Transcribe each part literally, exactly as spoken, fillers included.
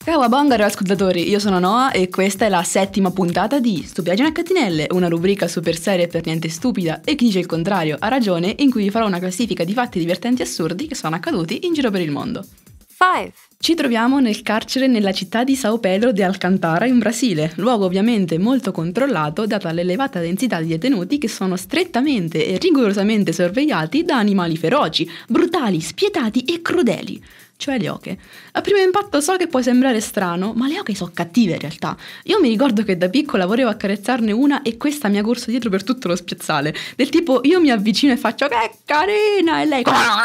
Cowabunga ascoltatori, io sono Noa e questa è la settima puntata di Stupidaggini a Catinelle, una rubrica super seria e per niente stupida e chi dice il contrario ha ragione, in cui vi farò una classifica di fatti divertenti e assurdi che sono accaduti in giro per il mondo. five. Ci troviamo nel carcere nella città di São Pedro de Alcântara in Brasile, luogo ovviamente molto controllato data l'elevata densità di detenuti che sono strettamente e rigorosamente sorvegliati da animali feroci, brutali, spietati e crudeli, cioè le oche. A primo impatto so che può sembrare strano, ma le oche sono cattive in realtà. Io mi ricordo che da piccola volevo accarezzarne una e questa mi ha corso dietro per tutto lo spiazzale, del tipo io mi avvicino e faccio che carina e lei...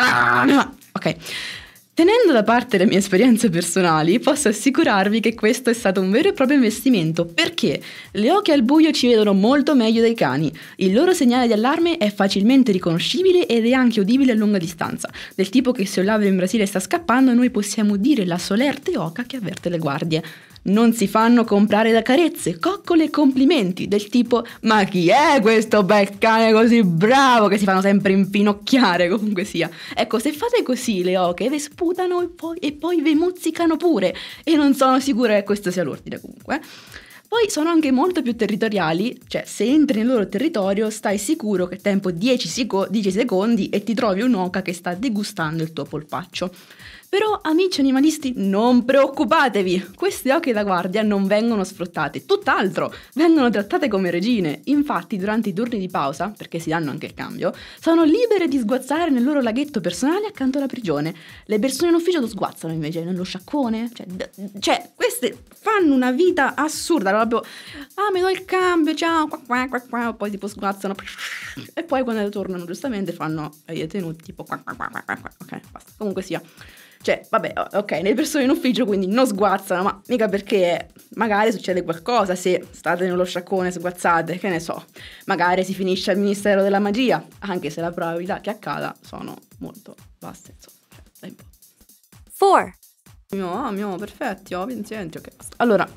Ok. Tenendo da parte le mie esperienze personali, posso assicurarvi che questo è stato un vero e proprio investimento, perché le oche al buio ci vedono molto meglio dei cani. Il loro segnale di allarme è facilmente riconoscibile ed è anche udibile a lunga distanza, del tipo che se un ladro in Brasile sta scappando noi possiamo udire la solerte oca che avverte le guardie. Non si fanno comprare da carezze, coccole e complimenti, del tipo ma chi è questo bel cane così bravo, che si fanno sempre infinocchiare, comunque sia. Ecco, se fate così le oche vi sputano e poi, e poi vi mozzicano pure, e non sono sicura che questo sia l'ordine comunque. Poi sono anche molto più territoriali, cioè se entri nel loro territorio stai sicuro che tempo dieci secondi e ti trovi un'oca che sta degustando il tuo polpaccio. Però amici animalisti non preoccupatevi, queste oche da guardia non vengono sfruttate, tutt'altro, vengono trattate come regine. Infatti durante i turni di pausa, perché si danno anche il cambio, sono libere di sguazzare nel loro laghetto personale accanto alla prigione. Le persone in ufficio lo sguazzano invece nello sciacquone, cioè, d- cioè queste fanno una vita assurda, proprio ah mi do il cambio, ciao, qua, qua, qua, qua, poi tipo sguazzano e poi quando tornano giustamente fanno ai detenuti tipo qua, qua, qua, qua, qua. Ok, basta, comunque sia. Cioè, vabbè, ok, le persone in ufficio quindi non sguazzano, ma mica perché magari succede qualcosa se state nello sciacquone sguazzate, che ne so. Magari si finisce al Ministero della Magia, anche se la probabilità che accada sono molto basse, insomma. Cioè, dai un po'. four. Mio, ah, mio, perfetti, oh, vinzienti, ok, basta. Allora...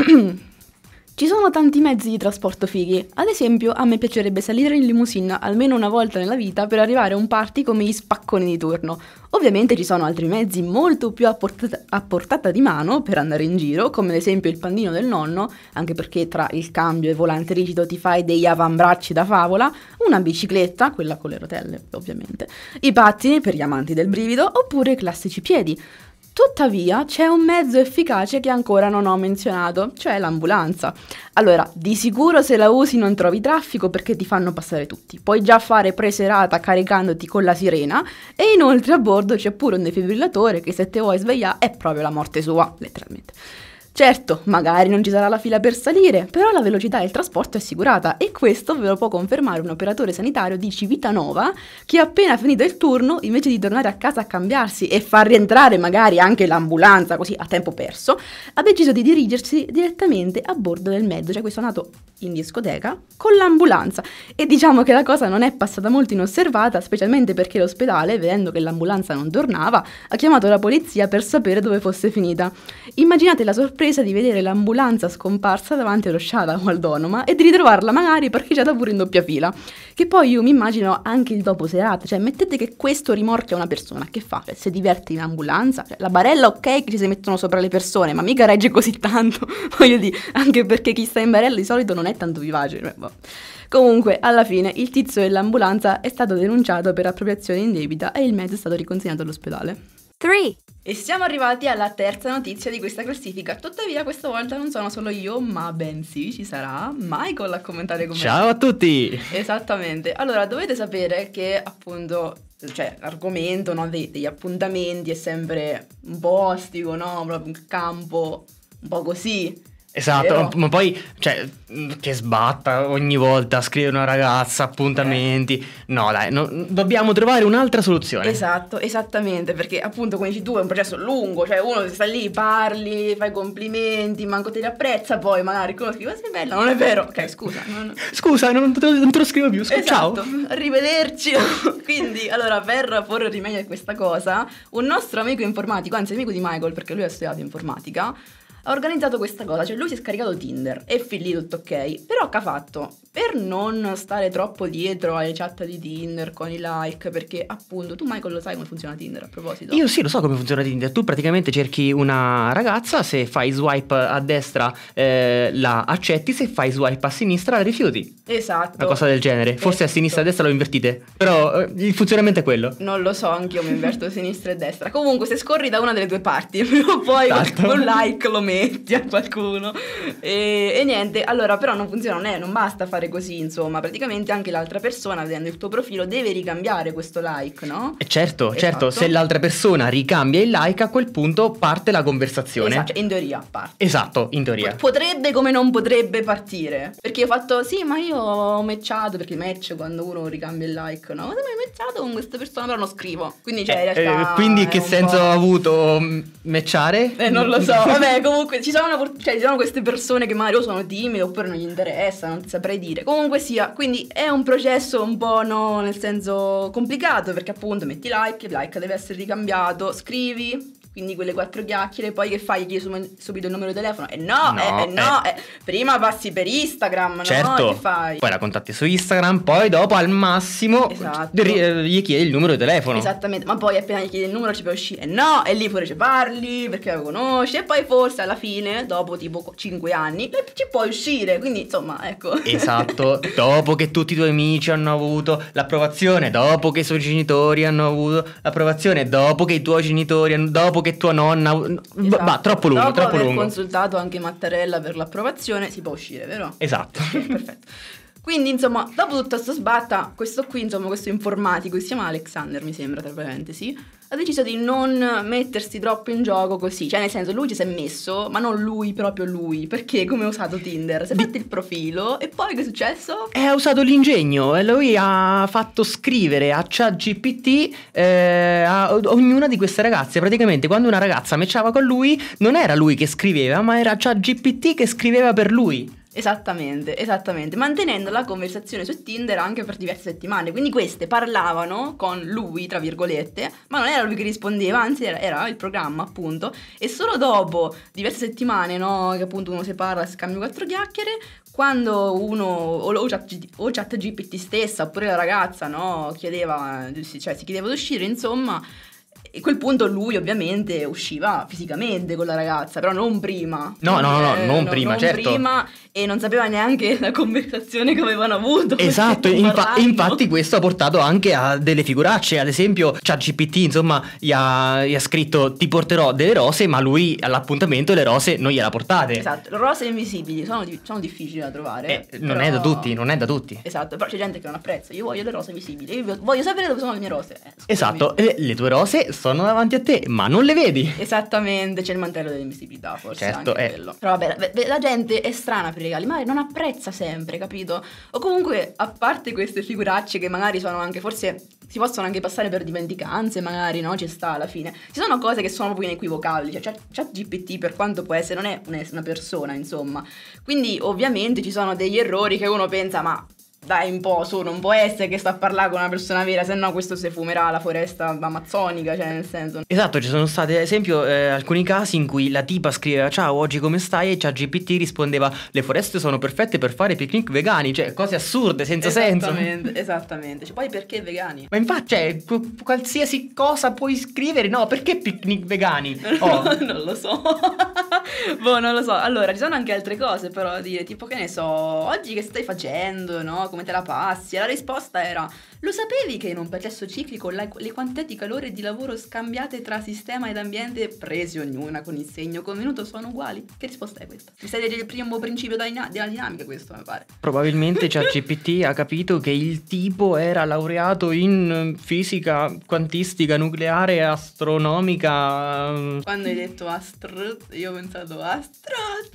Ci sono tanti mezzi di trasporto fighi, ad esempio a me piacerebbe salire in limousine almeno una volta nella vita per arrivare a un party come gli spacconi di turno. Ovviamente ci sono altri mezzi molto più a portata, a portata di mano per andare in giro, come ad esempio il pandino del nonno, anche perché tra il cambio e volante rigido ti fai degli avambracci da favola, una bicicletta, quella con le rotelle ovviamente, i pattini per gli amanti del brivido oppure i classici piedi. Tuttavia c'è un mezzo efficace che ancora non ho menzionato, cioè l'ambulanza. Allora, di sicuro se la usi non trovi traffico perché ti fanno passare tutti. Puoi già fare preserata caricandoti con la sirena e inoltre a bordo c'è pure un defibrillatore che se te vuoi svegliare è proprio la morte sua, letteralmente. Certo, magari non ci sarà la fila per salire, però la velocità del trasporto è assicurata e questo ve lo può confermare un operatore sanitario di Civitanova che appena finito il turno, invece di tornare a casa a cambiarsi e far rientrare magari anche l'ambulanza così a tempo perso, ha deciso di dirigersi direttamente a bordo del mezzo, cioè questo è andato in discoteca con l'ambulanza e diciamo che la cosa non è passata molto inosservata, specialmente perché l'ospedale, vedendo che l'ambulanza non tornava, ha chiamato la polizia per sapere dove fosse finita. Immaginate la sorpresa di vedere l'ambulanza scomparsa davanti allo Shada o al Donoma e di ritrovarla magari parcheggiata pure in doppia fila. Che poi io mi immagino anche il dopo serata, cioè mettete che questo rimorchia una persona, che fa? Cioè, se diverte in ambulanza? Cioè, la barella ok che ci si mettono sopra le persone, ma mica regge così tanto, voglio dire, anche perché chi sta in barella di solito non è tanto vivace. Cioè, boh. Comunque, alla fine, il tizio dell'ambulanza è stato denunciato per appropriazione indebita e il mezzo è stato riconsegnato all'ospedale. three. E siamo arrivati alla terza notizia di questa classifica. Tuttavia questa volta non sono solo io, ma bensì ci sarà Michael a commentare con me. Ciao a tutti! Esattamente. Allora, dovete sapere che appunto, cioè, l'argomento, no, dei, degli appuntamenti è sempre un po' ostico, no? Proprio un campo un po' così. Esatto, Vero? ma poi, cioè, che sbatta ogni volta, scrive una ragazza, appuntamenti. Eh. No, dai, no, dobbiamo trovare un'altra soluzione. Esatto, esattamente, perché appunto, come dici tu, è un processo lungo, cioè uno sta lì, parli, fai complimenti, manco te li apprezza, poi magari quello scrive, sei bella, non è vero. Ok, scusa. Non... Scusa, non te, non te lo scrivo più, scusa, esatto, ciao. Arrivederci. Quindi, allora, per porre rimedio a questa cosa, un nostro amico informatico, anzi amico di Michael, perché lui ha studiato informatica, ha organizzato questa cosa, cioè lui si è scaricato Tinder e fin lì tutto ok, però che ha fatto? per non stare troppo dietro alle chat di Tinder con i like, perché appunto tu Michael lo sai come funziona Tinder a proposito? Io sì, lo so come funziona Tinder. Tu praticamente cerchi una ragazza, se fai swipe a destra eh, la accetti, se fai swipe a sinistra la rifiuti. Esatto. Una cosa del genere. Forse Esatto. a sinistra e a destra lo invertite, però eh, il funzionamento è quello. Non lo so, anch'io mi inverto sinistra e destra. Comunque se scorri da una delle due parti prima o poi Esatto. un like lo metti a qualcuno e, e niente. Allora però non funziona, non, è, non basta fare così, insomma. Praticamente anche l'altra persona, vedendo il tuo profilo, deve ricambiare questo like, no? E certo, Esatto. certo, se l'altra persona ricambia il like, a quel punto parte la conversazione. Esatto, cioè, in teoria parte. Esatto, in teoria. Potrebbe come non potrebbe partire. Perché ho fatto, sì, ma io ho matchato, perché match quando uno ricambia il like, no? Ma mi ho matchato con questa persona, però non scrivo. Quindi cioè in Eh, realtà eh, quindi è che un senso po'- ha avuto mm, matchare? Eh, non lo so, vabbè, comunque ci sono, cioè, ci sono queste persone che magari o sono timide oppure non gli interessa, non ti saprei dire. Comunque sia, quindi è un processo un po', no, nel senso complicato, perché appunto metti like, il like deve essere ricambiato, scrivi, quindi quelle quattro chiacchiere, poi che fai? Gli chiedi sum- subito il numero di telefono? E no, No, eh, eh, no, eh. eh, prima passi per Instagram, Certo, no? Che fai? poi la contatti su Instagram, poi dopo al massimo Esatto. ri- eh, gli chiedi il numero di telefono. Esattamente, ma poi appena gli chiedi il numero ci puoi uscire, e no, e lì pure ci parli perché lo conosci, e poi forse alla fine, dopo tipo cinque anni, eh, ci puoi uscire, quindi insomma, ecco. Esatto, dopo che tutti i tuoi amici hanno avuto l'approvazione, dopo che i suoi genitori hanno avuto l'approvazione, dopo che i tuoi genitori, hanno- dopo che tua nonna ha avuto... Esatto. Va, troppo lungo, Dopo troppo aver lungo. consultato anche Mattarella per l'approvazione si può uscire, vero? Esatto. Ok, perfetto. Quindi insomma, dopo tutta sta sbatta, questo qui, insomma, questo informatico, che si chiama Alexander, mi sembra, tra parentesi, ha deciso di non mettersi troppo in gioco così, cioè nel senso lui ci si è messo, ma non lui, proprio lui, perché come ha usato Tinder, si è fatto il profilo e poi che è successo? E ha usato l'ingegno e lui ha fatto scrivere a ChatGPT eh, a ognuna di queste ragazze. Praticamente quando una ragazza matchava con lui non era lui che scriveva, ma era ChatGPT che scriveva per lui. Esattamente, esattamente, mantenendo la conversazione su Tinder anche per diverse settimane, quindi queste parlavano con lui, tra virgolette, ma non era lui che rispondeva, anzi era, era il programma appunto, e solo dopo diverse settimane, no, che appunto uno si parla, si scambia quattro chiacchiere, quando uno, o, o, chat, o ChatGPT stessa, oppure la ragazza, no, chiedeva, cioè si chiedeva di uscire, insomma, e a quel punto lui ovviamente usciva fisicamente con la ragazza, però non prima. No, no, no, no, Eh, non prima, non certo. prima, e non sapeva neanche la conversazione che avevano avuto. Esatto, perché infa- parlando. infatti questo ha portato anche a delle figuracce. Ad esempio ChatGPT insomma gli ha, gli ha scritto ti porterò delle rose, ma lui all'appuntamento le rose non gliela portate. Esatto, le rose invisibili sono, di- sono difficili da trovare. Eh, non però- è da tutti, non è da tutti. Esatto, però c'è gente che non apprezza. Io voglio le rose visibili, io voglio sapere dove sono le mie rose. Eh, scusami. Esatto, e le tue rose sono davanti a te, ma non le vedi. Esattamente, c'è il mantello dell'invisibilità, forse Certo, anche eh. quello. Però vabbè, la, la gente è strana per i regali, magari non apprezza sempre, capito? O comunque, a parte queste figuracce che magari sono anche, forse si possono anche passare per dimenticanze, magari, no? Ci sta alla fine. Ci sono cose che sono proprio inequivocabili, cioè ChatGPT per quanto può essere, non è una, una persona, insomma. Quindi ovviamente ci sono degli errori che uno pensa, ma dai un po', su, non può essere che sta a parlare con una persona vera, se no questo si fumerà la foresta amazzonica, cioè nel senso. Esatto, ci sono stati ad esempio eh, alcuni casi in cui la tipa scriveva ciao oggi come stai e ChatGPT rispondeva le foreste sono perfette per fare picnic vegani, cioè cose assurde senza senso. Esattamente, esattamente. Cioè, poi perché vegani? Ma infatti cioè, qu- qualsiasi cosa puoi scrivere, no, perché picnic vegani? Oh. Non lo so. Boh, non lo so. Allora, ci sono anche altre cose però da dire, tipo che ne so, oggi che stai facendo, no? Come te la passi? E la risposta era: lo sapevi che in un processo ciclico la- le quantità di calore e di lavoro scambiate tra sistema ed ambiente, presi ognuna con il segno convenuto, sono uguali? Che risposta è questa? Mi stai leggendo il primo principio della dina- della dinamica, questo mi pare. Probabilmente ChatGPT ha capito che il tipo era laureato in fisica quantistica nucleare astronomica. Quando hai detto astro, io ho pensato astro.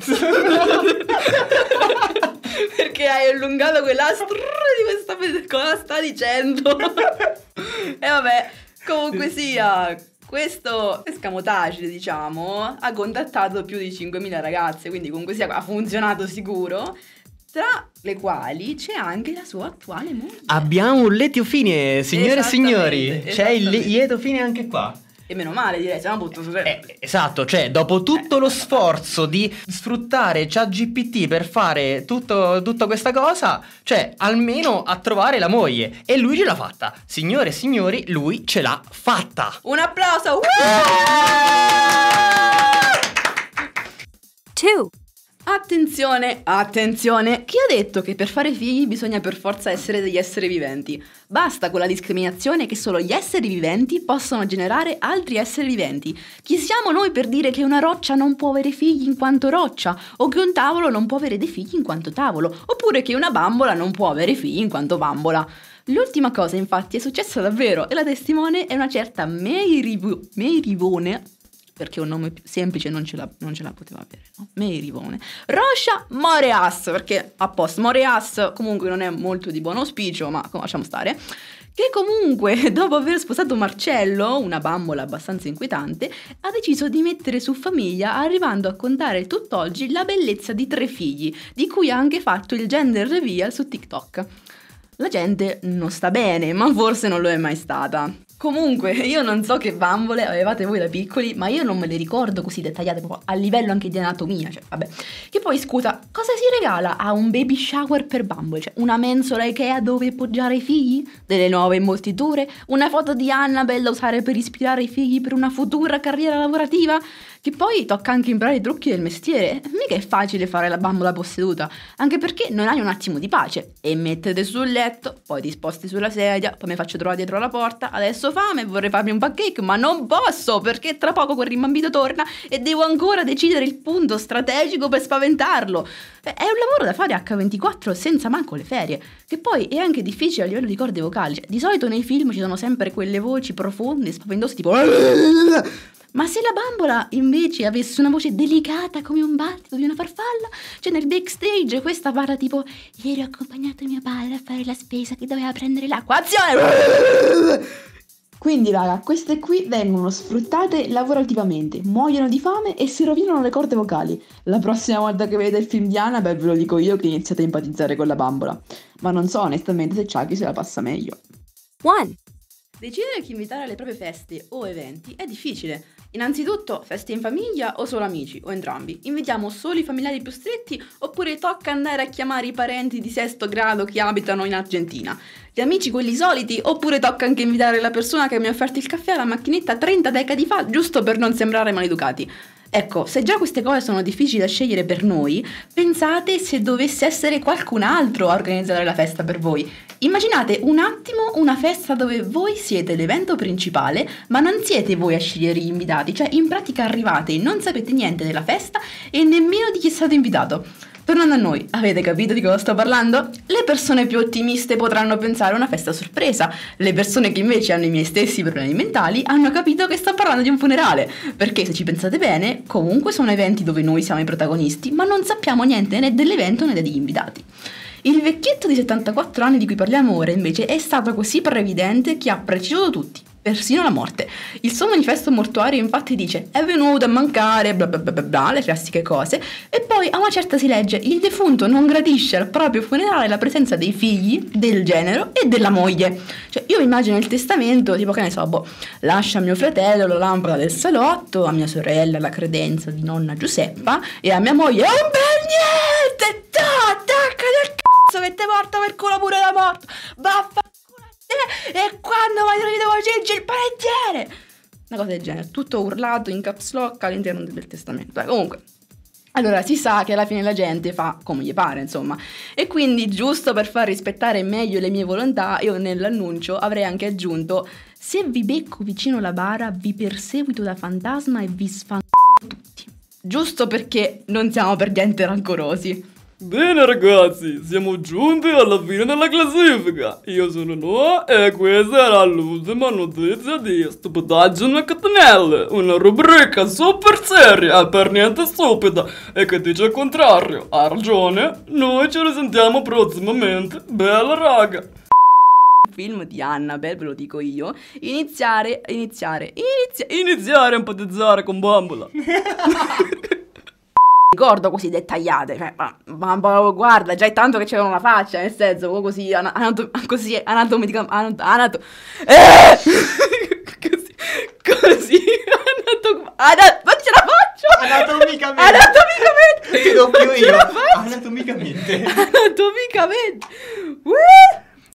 Perché hai allungato quell'astro di questa cosa sta dicendo. E vabbè, comunque sia, questo escamotage, diciamo, ha contattato più di cinquemila ragazze, quindi comunque sia ha funzionato sicuro, tra le quali c'è anche la sua attuale moglie. Abbiamo un lieto fine, signore e signori. Esattamente, C'è il esattamente. lieto fine anche qua. E meno male, direi, siamo potuto... Eh, esatto, cioè dopo tutto lo sforzo di sfruttare ChatGPT per fare tutto, tutta questa cosa, cioè almeno a trovare la moglie. E lui ce l'ha fatta. Signore e signori, lui ce l'ha fatta. Un applauso! two, Attenzione, attenzione! Chi ha detto che per fare figli bisogna per forza essere degli esseri viventi? Basta con la discriminazione che solo gli esseri viventi possono generare altri esseri viventi. Chi siamo noi per dire che una roccia non può avere figli in quanto roccia? O che un tavolo non può avere dei figli in quanto tavolo? Oppure che una bambola non può avere figli in quanto bambola? L'ultima cosa infatti è successa davvero e la testimone è una certa Meirivo- Meirivone, perché un nome più semplice non ce la, non ce la poteva avere, no? Meirivone. Rocha Moreas, perché a posto, Moreas comunque non è molto di buon auspicio, ma lasciamo stare, che comunque dopo aver sposato Marcello, una bambola abbastanza inquietante, ha deciso di mettere su famiglia, arrivando a contare tutt'oggi la bellezza di tre figli, di cui ha anche fatto il gender reveal su TikTok. La gente non sta bene, ma forse non lo è mai stata. Comunque, io non so che bambole avevate voi da piccoli, ma io non me le ricordo così dettagliate, proprio a livello anche di anatomia, cioè, vabbè. Che poi, scusa, cosa si regala a un baby shower per bambole? Cioè, una mensola Ikea dove appoggiare i figli? Delle nuove imbostiture? Una foto di Annabelle da usare per ispirare i figli per una futura carriera lavorativa? Che poi tocca anche imparare i trucchi del mestiere. Mica è facile fare la bambola posseduta, anche perché non hai un attimo di pace. E mettete sul letto, poi ti sposti sulla sedia, poi mi faccio trovare dietro la porta, adesso fame, vorrei farmi un pancake, ma non posso, perché tra poco quel rimbambito torna e devo ancora decidere il punto strategico per spaventarlo. È un lavoro da fare acca ventiquattro senza manco le ferie, che poi è anche difficile a livello di corde vocali. Cioè, di solito nei film ci sono sempre quelle voci profonde, spaventose, tipo... Ma se la bambola invece avesse una voce delicata come un battito di una farfalla, cioè nel backstage questa parla tipo: ieri ho accompagnato mio padre a fare la spesa che doveva prendere l'acqua. Azione! Quindi raga, queste qui vengono sfruttate lavorativamente, muoiono di fame e si rovinano le corde vocali. La prossima volta che vedete il film di Annabelle ve lo dico io che iniziate a empatizzare con la bambola. Ma non so onestamente se Chucky se la passa meglio. one, Decidere chi invitare alle proprie feste o eventi è difficile. Innanzitutto, feste in famiglia o solo amici, o entrambi. Invitiamo solo i familiari più stretti oppure tocca andare a chiamare i parenti di sesto grado che abitano in Argentina? Gli amici quelli soliti oppure tocca anche invitare la persona che mi ha offerto il caffè alla macchinetta trenta decadi fa giusto per non sembrare maleducati? Ecco, se già queste cose sono difficili da scegliere per noi, pensate se dovesse essere qualcun altro a organizzare la festa per voi. Immaginate un attimo una festa dove voi siete l'evento principale, ma non siete voi a scegliere gli invitati, cioè in pratica arrivate e non sapete niente della festa e nemmeno di chi è stato invitato. Tornando a noi, avete capito di cosa sto parlando? Le persone più ottimiste potranno pensare a una festa sorpresa, le persone che invece hanno i miei stessi problemi mentali hanno capito che sto parlando di un funerale, perché se ci pensate bene, comunque sono eventi dove noi siamo i protagonisti, ma non sappiamo niente né dell'evento né degli invitati. Il vecchietto di settantaquattro anni di cui parliamo ora invece è stato così previdente che ha preceduto tutti, persino la morte. Il suo manifesto mortuario infatti dice: è venuto a mancare bla bla bla bla bla, le classiche cose, e poi a una certa si legge: il defunto non gradisce al proprio funerale la presenza dei figli, del genero e della moglie. Cioè io immagino il testamento tipo, che ne so, boh, lascia a mio fratello la lampada del salotto, a mia sorella la credenza di nonna Giuseppa e a mia moglie un bel niente, attacca del cazzo che te porta per culo pure la morte, vaffanculo e quando vai a rivolgerci il panettiere, una cosa del genere, tutto urlato in caps lock all'interno del testamento. Eh, comunque, allora si sa che alla fine la gente fa come gli pare, insomma, e quindi giusto per far rispettare meglio le mie volontà io nell'annuncio avrei anche aggiunto: se vi becco vicino la bara vi perseguito da fantasma e vi sfanculo tutti, giusto perché non siamo per niente rancorosi. Bene ragazzi, siamo giunti alla fine della classifica. Io sono Noah e questa era l'ultima notizia di Stupidaggine Catenelle, una rubrica super seria e per niente stupida e che dice il contrario. Ha ragione, noi ci risentiamo prossimamente. Bella raga! Film di Annabelle, ve lo dico io, iniziare, iniziare, inizia- Iniziare a empatizzare con bambola. ricordo così dettagliate, cioè, ma, ma, ma guarda, già è tanto che c'era una faccia, nel senso, così, ana- anato- così anatomicamente, anato- anato- eh! così, Così anatom- ana- ma ce la faccio! Anatomicamente. Anatomicamente! Ti do più Non ce io. la faccio! Anatomicamente. Anatomicamente! Uh!